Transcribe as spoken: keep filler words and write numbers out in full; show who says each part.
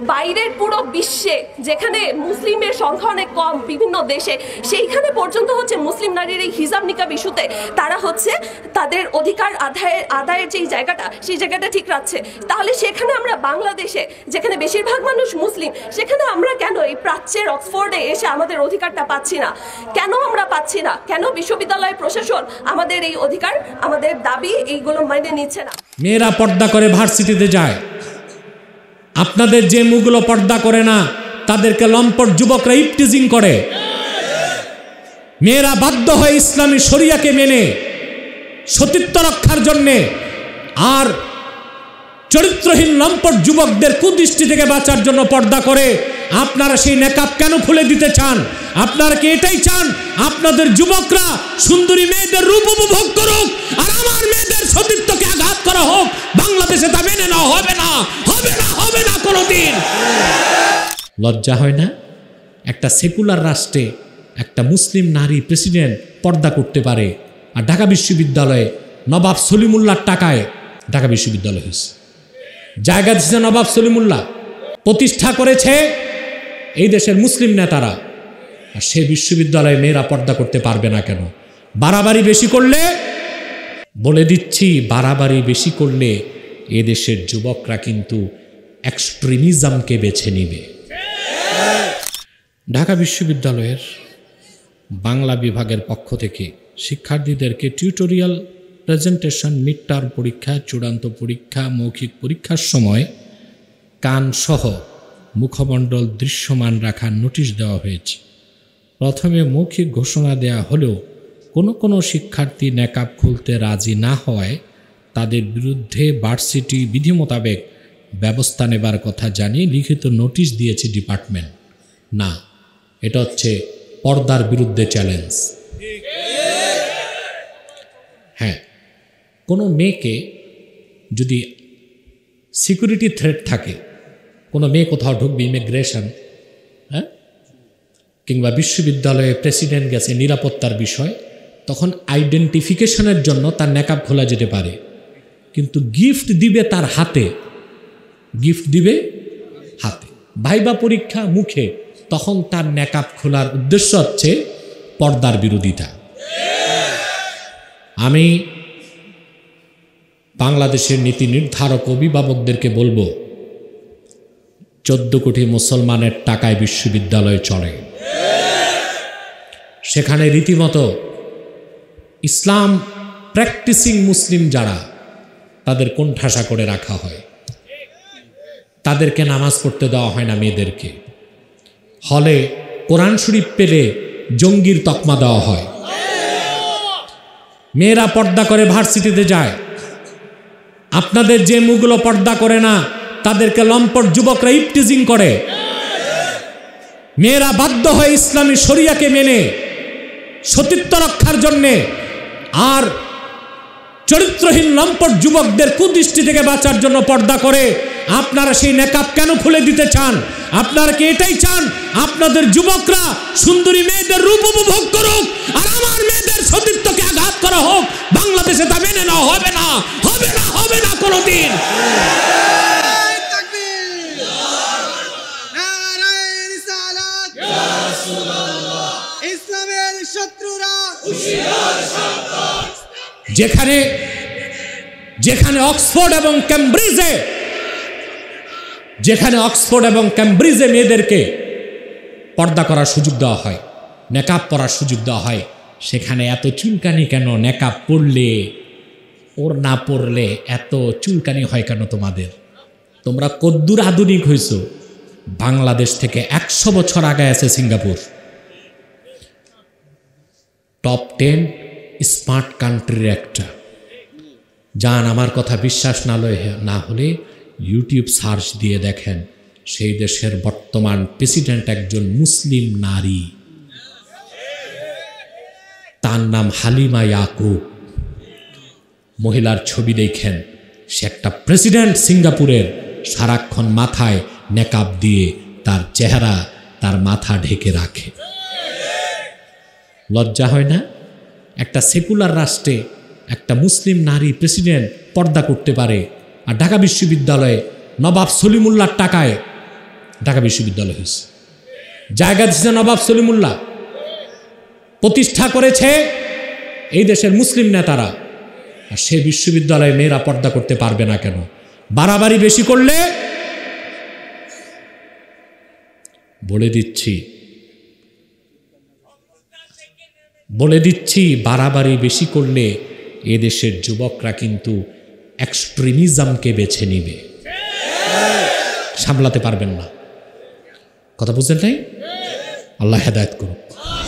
Speaker 1: বাইরের পুরো বিশ্বে যেখানে মুসলিমের সংখ্যা অনেক কম বিভিন্ন দেশে, সেইখানে পর্যন্ত হচ্ছে মুসলিম নারীর এই হিজাব নিকাব ইস্যুতে তারা হচ্ছে তাদের অধিকার আদায়ের আদায়ের যেই জায়গাটা সেই জায়গাটা ঠিক রাখছে। তাহলে সেখানে আমরা বাংলাদেশে যেখানে বেশিরভাগ মানুষ মুসলিম, সেখানে আমরা কেন এই প্রাচ্যের অক্সফোর্ডে এসে আমাদের অধিকারটা পাচ্ছি না? কেন আমরা পাচ্ছি না? কেন বিশ্ববিদ্যালয় প্রশাসন আমাদের এই অধিকার, আমাদের দাবি এইগুলো মেনে নিচ্ছে না?
Speaker 2: মেয়েরা পর্দা করে ভার্সিটিতে যায়, আপনাদের যে মুখগুলো পর্দা করে না তাদেরকে লম্পট যুবকরা ইফটিজিং করে। মেয়েরা বাধ্য হয়ে ইসলামী শরিয়াকে মেনে সতীত্ব রক্ষার জন্যে আর চরিত্রহীন লম্পট যুবকদের কুদৃষ্টি থেকে বাঁচার জন্য পর্দা করে। আপনারা সেই নেকাব কেন খুলে দিতে চান? আপনারা কি এটাই চান আপনাদের যুবকরা সুন্দরী মেয়েদের রূপ উপভোগ করুক আর আমার মেয়েদের সতীত্বকে আঘাত করা হোক? বাংলাদেশে তা মেনে নেওয়া হবে না, হবে না, হবে না কোনোদিন। লজ্জা হয় না? একটা সেকুলার রাষ্ট্রে একটা মুসলিম নারী প্রেসিডেন্ট পর্দা করতে পারে, আর ঢাকা বিশ্ববিদ্যালয়ে নবাব সলিমুল্লাহর টাকায় ঢাকা বিশ্ববিদ্যালয় হয়েছে। জায়গা দিচ্ছে নবাব সলিমুল্লাহ, প্রতিষ্ঠা করেছে এই দেশের মুসলিম নেতারা, আর সে বিশ্ববিদ্যালয়ে মেয়েরা পর্দা করতে পারবে না কেন? বাড়াবাড়ি বেশি করলে, বলে দিচ্ছি, বাড়াবাড়ি বেশি করলে এদেশের যুবকরা কিন্তু এক্সট্রিমিজমকে বেছে নিবে। ঢাকা বিশ্ববিদ্যালয়ের বাংলা বিভাগের পক্ষ থেকে শিক্ষার্থীদেরকে টিউটোরিয়াল প্রেজেন্টেশন, মিড টার্ম পরীক্ষা, চূড়ান্ত পরীক্ষা, মৌখিক পরীক্ষার সময় কানসহ মুখমণ্ডল দৃশ্যমান রাখার নোটিশ দেওয়া হয়েছে। প্রথমে মৌখিক ঘোষণা দেয়া হলেও কোনো কোনো শিক্ষার্থী নেকাব খুলতে রাজি না হওয়ায় তাদের বিরুদ্ধে ভার্সিটি বিধি মোতাবেক ব্যবস্থা নেবার কথা জানিয়ে লিখিত নোটিশ দিয়েছে ডিপার্টমেন্ট। না, এটা হচ্ছে পর্দার বিরুদ্ধে চ্যালেঞ্জ। হ্যাঁ, কোনো মেয়েকে যদি সিকিউরিটি থ্রেট থাকে, কোনো মেয়ে কোথাও ঢুকবে, ইমিগ্রেশন, হ্যাঁ, কিংবা বিশ্ববিদ্যালয়ে প্রেসিডেন্ট গেছে, নিরাপত্তার বিষয়, তখন আইডেন্টিফিকেশনের জন্য তার নেকাব খোলা যেতে পারে, কিন্তু গিফট দিবে তার হাতে, গিফট দিবে হাতে। ভাইবা পরীক্ষা মুখে, তখন তার নেকাব খোলার উদ্দেশ্য হচ্ছে পর্দার বিরোধিতা। আমি বাংলাদেশের নীতি নির্ধারক অভিভাবকদেরকে বলবো, চোদ্দ কোটি মুসলমানের টাকায় বিশ্ববিদ্যালয় চলে, সেখানে রীতিমতো ইসলাম প্র্যাকটিসিং মুসলিম যারা, তাদের কোণঠাসা করে রাখা হয়, তাদেরকে নামাজ পড়তে দেওয়া হয় না মেয়েদেরকে। হলে কোরআন শরীফ পেলে জঙ্গির তকমা দেওয়া হয়। মেয়েরা পর্দা করে ভার্সিটিতে যায়, আপনাদের যে মুখগুলো পর্দা করে না তাদেরকে লম্পট যুবকরা ইফটিজিং করে। মেয়েরা বাধ্য হয়ে ইসলামী শরিয়াকে মেনে সতীত্ব রক্ষার জন্যে আর চরিত্রহীন লম্পট যুবকদের কুদৃষ্টি থেকে বাঁচার জন্য পর্দা করে। আপনারা সেই নেকাব কেন খুলে দিতে চান? আপনারা কি এটাই চান আপনাদের যুবকরা সুন্দরী মেয়েদের রূপ উপভোগ করুক আর আমার মেয়েদের সতীত্বকে আঘাত করা হোক? বাংলাদেশে তা মেনে নেওয়া হবে না, হবে না, হবে না কোনোদিন। যেখানে যেখানে অক্সফোর্ড এবং ক্যামব্রিজে যেখানে অক্সফোর্ড এবং ক্যামব্রিজে মেয়েদেরকে পর্দা করার সুযোগ দেওয়া হয়, নেকাব পরার সুযোগ দেওয়া হয়, সেখানে এত চুলকানি কেন? নেকাব পড়লে, ওর না পড়লে এত চুলকানি হয় কেন তোমাদের? তোমরা কদ্দুর আধুনিক হয়েছ? বাংলাদেশ থেকে একশো বছর আগে আছে সিঙ্গাপুর, টপ টেন স্মার্ট কান্ট্রির একটা। যান, আমার কথা বিশ্বাস না না হলে ইউটিউব সার্চ দিয়ে দেখেন, সেই দেশের বর্তমান প্রেসিডেন্ট একজন মুসলিম নারী, তার নাম হালিমা ইয়াকুব। মহিলার ছবি দেখেন, সে একটা প্রেসিডেন্ট সিঙ্গাপুরের, সারাক্ষণ মাথায় নেকাব দিয়ে তার চেহারা, তার মাথা ঢেকে রাখে। লজ্জা হয় না? একটা সেকুলার রাষ্ট্রে একটা মুসলিম নারী প্রেসিডেন্ট পর্দা করতে পারে, আর ঢাকা বিশ্ববিদ্যালয়ে নবাব সলিমুল্লাহর টাকায় ঢাকা বিশ্ববিদ্যালয় হয়েছে। জায়গা দিচ্ছে নবাব সলিমুল্লাহ, প্রতিষ্ঠা করেছে এই দেশের মুসলিম নেতারা। আর সে বিশ্ববিদ্যালয়ে মেয়েরা পর্দা করতে পারবে না কেন? বাড়াবাড়ি বেশি করলে বলে দিচ্ছি বলে দিচ্ছি বাড়াবাড়ি বেশি করলে এদেশের যুবকরা কিন্তু এক্সট্রিমিজমকে বেছে নিবে, সামলাতে পারবেন না। কথা বুঝছেন নাই? আল্লাহ হেদায়েত করুন।